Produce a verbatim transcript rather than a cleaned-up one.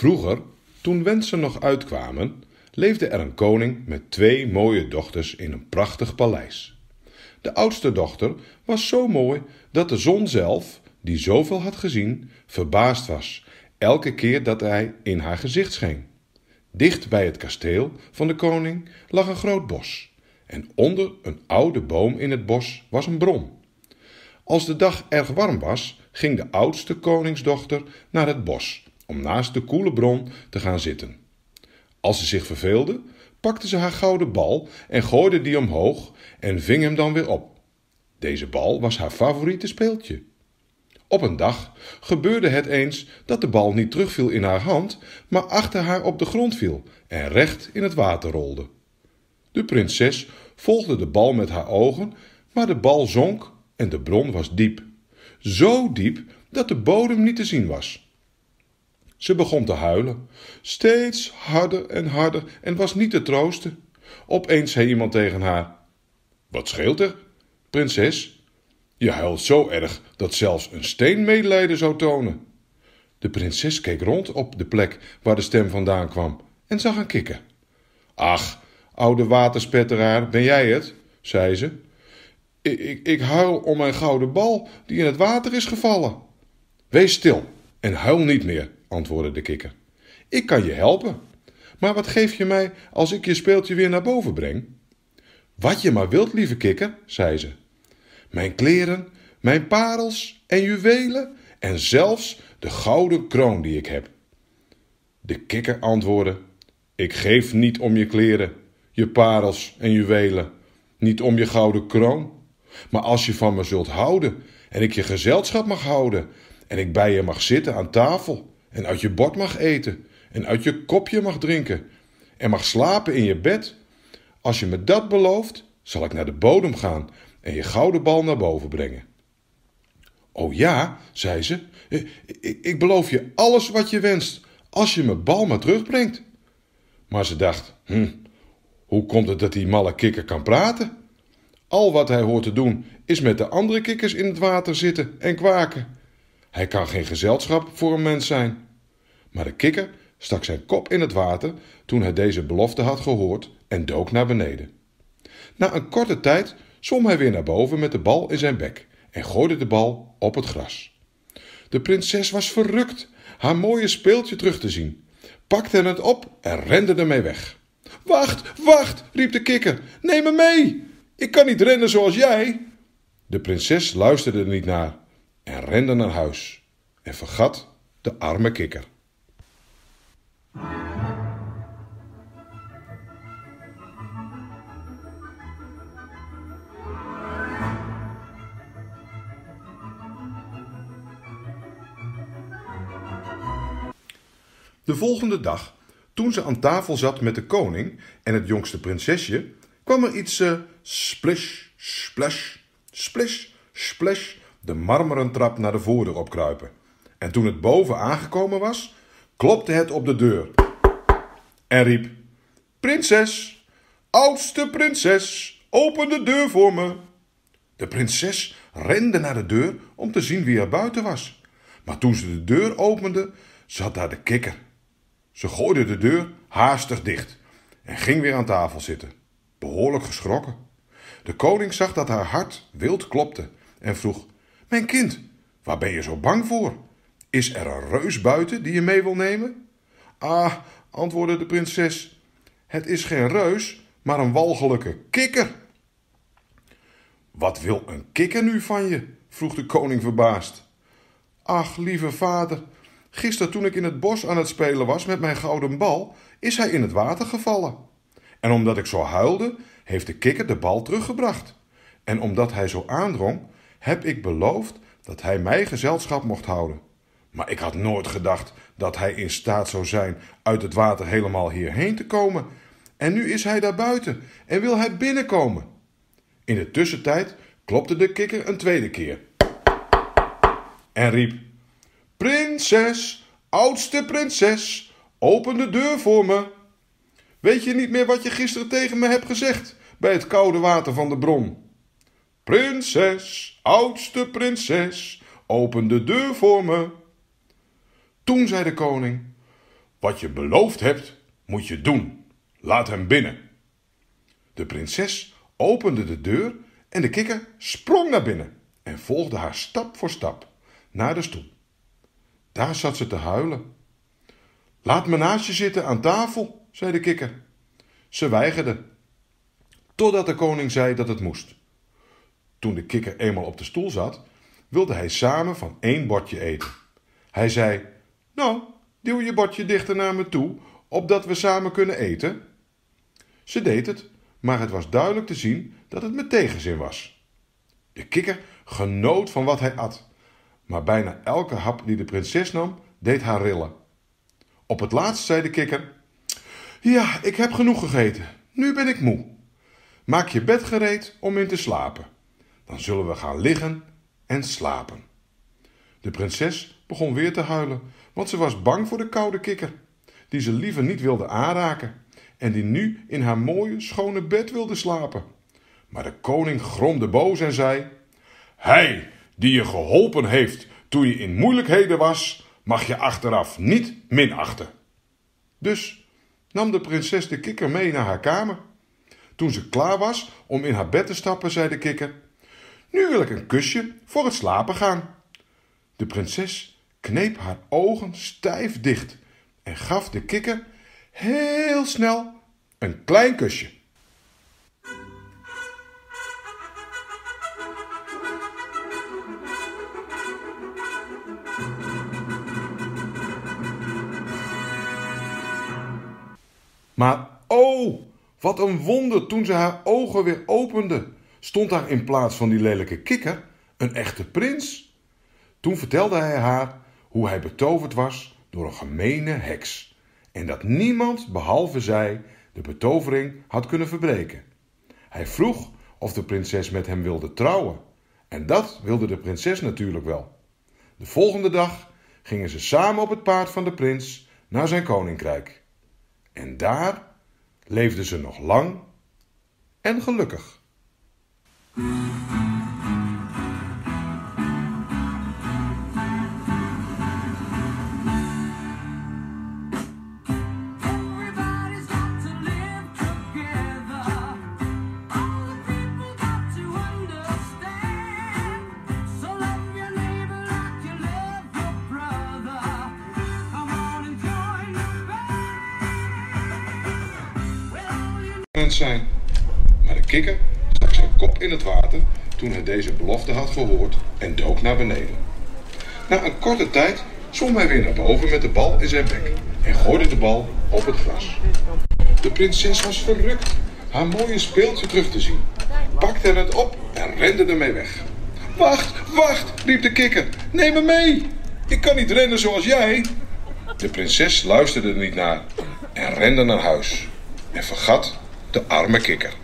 Vroeger, toen wensen nog uitkwamen, leefde er een koning met twee mooie dochters in een prachtig paleis. De oudste dochter was zo mooi dat de zon zelf, die zoveel had gezien, verbaasd was, elke keer dat hij in haar gezicht scheen. Dicht bij het kasteel van de koning lag een groot bos, en onder een oude boom in het bos was een bron. Als de dag erg warm was, ging de oudste koningsdochter naar het bos om naast de koele bron te gaan zitten. Als ze zich verveelde, pakte ze haar gouden bal en gooide die omhoog en ving hem dan weer op. Deze bal was haar favoriete speeltje. Op een dag gebeurde het eens dat de bal niet terugviel in haar hand, maar achter haar op de grond viel en recht in het water rolde. De prinses volgde de bal met haar ogen, maar de bal zonk en de bron was diep. Zo diep dat de bodem niet te zien was. Ze begon te huilen, steeds harder en harder, en was niet te troosten. Opeens zei iemand tegen haar: "Wat scheelt er, prinses? Je huilt zo erg dat zelfs een steen medelijden zou tonen." De prinses keek rond op de plek waar de stem vandaan kwam en zag een kikker. "Ach, oude waterspetteraar, ben jij het?" zei ze. Ik, ik, ik huil om mijn gouden bal die in het water is gevallen." "Wees stil en huil niet meer," antwoordde de kikker. "Ik kan je helpen. Maar wat geef je mij als ik je speeltje weer naar boven breng?" "Wat je maar wilt, lieve kikker," zei ze. "Mijn kleren, mijn parels en juwelen en zelfs de gouden kroon die ik heb." De kikker antwoordde: "Ik geef niet om je kleren, je parels en juwelen, niet om je gouden kroon. Maar als je van me zult houden en ik je gezelschap mag houden en ik bij je mag zitten aan tafel en uit je bord mag eten en uit je kopje mag drinken en mag slapen in je bed, als je me dat belooft, zal ik naar de bodem gaan en je gouden bal naar boven brengen." "O ja," zei ze, ik, ik beloof je alles wat je wenst, als je mijn bal maar terugbrengt." Maar ze dacht, hm, hoe komt het dat die malle kikker kan praten? Al wat hij hoort te doen is met de andere kikkers in het water zitten en kwaken. Hij kan geen gezelschap voor een mens zijn. Maar de kikker stak zijn kop in het water toen hij deze belofte had gehoord en dook naar beneden. Na een korte tijd zwom hij weer naar boven met de bal in zijn bek en gooide de bal op het gras. De prinses was verrukt haar mooie speeltje terug te zien, pakte het op en rende ermee weg. "Wacht, wacht," riep de kikker, "neem me mee. Ik kan niet rennen zoals jij." De prinses luisterde er niet naar en rende naar huis en vergat de arme kikker. De volgende dag, toen ze aan tafel zat met de koning en het jongste prinsesje, kwam er iets uh, splish, splash, splish, splash de marmeren trap naar de voordeur opkruipen. En toen het boven aangekomen was, klopte het op de deur en riep: "Prinses, oudste prinses, open de deur voor me." De prinses rende naar de deur om te zien wie er buiten was. Maar toen ze de deur opende, zat daar de kikker. Ze gooide de deur haastig dicht en ging weer aan tafel zitten, behoorlijk geschrokken. De koning zag dat haar hart wild klopte en vroeg: "Mijn kind, waar ben je zo bang voor? Is er een reus buiten die je mee wil nemen?" "Ah," antwoordde de prinses, "het is geen reus, maar een walgelijke kikker." "Wat wil een kikker nu van je?" vroeg de koning verbaasd. "Ach, lieve vader, gisteren toen ik in het bos aan het spelen was met mijn gouden bal, is hij in het water gevallen. En omdat ik zo huilde, heeft de kikker de bal teruggebracht. En omdat hij zo aandrong, heb ik beloofd dat hij mij gezelschap mocht houden. Maar ik had nooit gedacht dat hij in staat zou zijn uit het water helemaal hierheen te komen. En nu is hij daar buiten en wil hij binnenkomen." In de tussentijd klopte de kikker een tweede keer en riep: "Prinses, oudste prinses, open de deur voor me. Weet je niet meer wat je gisteren tegen me hebt gezegd bij het koude water van de bron? Prinses, oudste prinses, open de deur voor me." Toen zei de koning: Wat je beloofd hebt, moet je doen. Laat hem binnen. De prinses opende de deur en de kikker sprong naar binnen en volgde haar stap voor stap naar de stoel. Daar zat ze te huilen. Laat me naast je zitten aan tafel, zei de kikker. Ze weigerde, totdat de koning zei dat het moest. Toen de kikker eenmaal op de stoel zat, wilde hij samen van één bordje eten. Hij zei, nou, duw je bordje dichter naar me toe, opdat we samen kunnen eten. Ze deed het, maar het was duidelijk te zien dat het met tegenzin was. De kikker genoot van wat hij at, maar bijna elke hap die de prinses nam, deed haar rillen. Op het laatst zei de kikker, ja, ik heb genoeg gegeten, nu ben ik moe. Maak je bed gereed om in te slapen. Dan zullen we gaan liggen en slapen. De prinses begon weer te huilen, want ze was bang voor de koude kikker, die ze liever niet wilde aanraken en die nu in haar mooie, schone bed wilde slapen. Maar de koning gromde boos en zei, hij die je geholpen heeft toen je in moeilijkheden was, mag je achteraf niet minachten. Dus nam de prinses de kikker mee naar haar kamer. Toen ze klaar was om in haar bed te stappen, zei de kikker, nu wil ik een kusje voor het slapen gaan. De prinses kneep haar ogen stijf dicht en gaf de kikker heel snel een klein kusje. Maar oh, wat een wonder, toen ze haar ogen weer opende, stond daar in plaats van die lelijke kikker een echte prins. Toen vertelde hij haar hoe hij betoverd was door een gemene heks en dat niemand behalve zij de betovering had kunnen verbreken. Hij vroeg of de prinses met hem wilde trouwen en dat wilde de prinses natuurlijk wel. De volgende dag gingen ze samen op het paard van de prins naar zijn koninkrijk. En daar leefden ze nog lang en gelukkig. Zijn. Maar de kikker stak zijn kop in het water toen hij deze belofte had gehoord en dook naar beneden. Na een korte tijd zwom hij weer naar boven met de bal in zijn bek en gooide de bal op het gras. De prinses was verrukt haar mooie speeltje terug te zien, pakte het op en rende ermee weg. Wacht, wacht, riep de kikker, neem me mee, ik kan niet rennen zoals jij. De prinses luisterde er niet naar en rende naar huis en vergat de arme kikker.